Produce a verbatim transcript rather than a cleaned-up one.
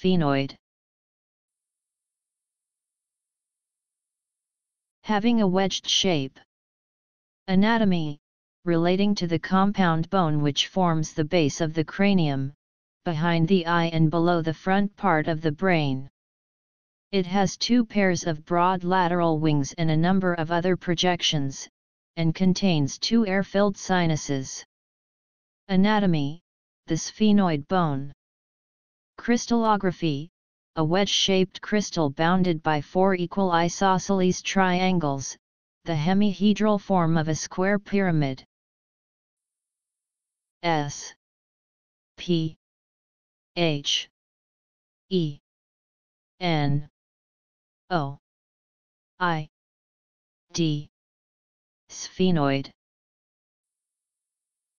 sphenoid. Having a wedged shape. Anatomy, relating to the compound bone which forms the base of the cranium, behind the eye and below the front part of the brain. It has two pairs of broad lateral wings and a number of other projections, and contains two air-filled sinuses. Anatomy, the sphenoid bone. Crystallography, a wedge-shaped crystal bounded by four equal isosceles triangles, the hemihedral form of a square pyramid. S P H E N O I D. Sphenoid.